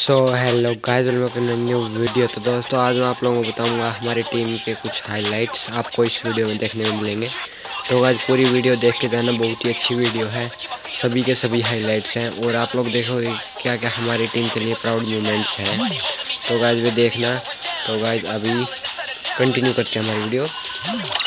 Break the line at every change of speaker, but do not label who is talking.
Hello guys, welcome to new video. तो दोस्तों आज मैं आप लोगों को बताऊंगा हमारी टीम के कुछ हाइलाइट्स आपको इस वीडियो में देखने को मिलेंगे। तो गाइस पूरी वीडियो देख के जाना, बहुत ही अच्छी वीडियो है, सभी के सभी हाइलाइट्स हैं और आप लोग देखोगे क्या क्या हमारी टीम के लिए प्राउड मोमेंट्स हैं। तो गाइस भी देखना। तो गाइस अभी कंटिन्यू करते हैं हमारी वीडियो।